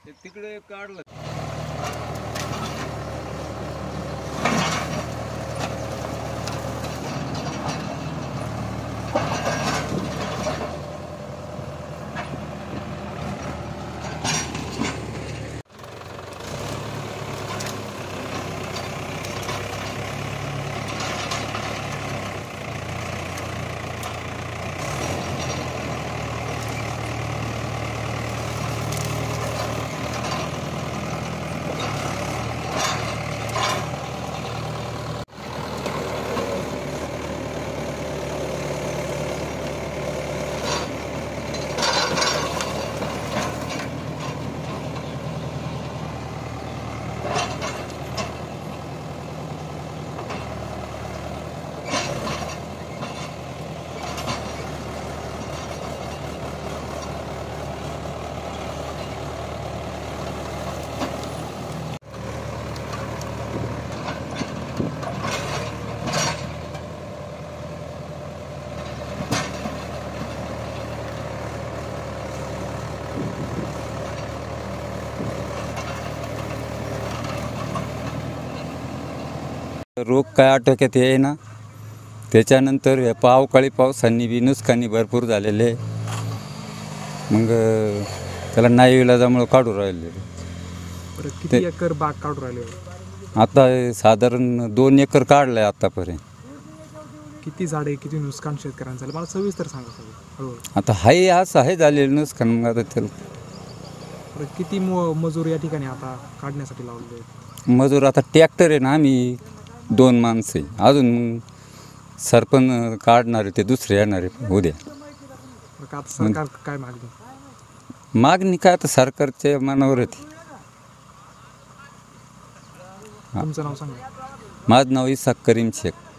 ते तिकडे काढलं. रोग काय आटोक्यात येईना. त्याच्यानंतर अवकाळी पावसांनी बी नुकसानी भरपूर झालेले. मग त्याला नाही इलाजामुळं काढून राहिले. किती एकर बाग काढून राहिले? आता साधारण 2 एकर काढलं आहे आतापर्यंत. किती झाडे, किती नुकसान शेतकऱ्यांचं झालं मला सविस्तर सांगा सगळं. आता हाय असं आहे झालेलं नुकसान. मग आता त्याला किती मजूर या ठिकाणी आता काढण्यासाठी लावले? मजूर आता ट्रॅक्टर आहे ना, आम्ही 2 माणसं आहे. अजून सरपंच काढणारे ते दुसरे येणारे उद्या. आता सरकार काय मागणी? मागणी काय आता सरकारच्या मनावर होती. तुमचं नाव सांगा. माझं नाव इसाक करीम शेख.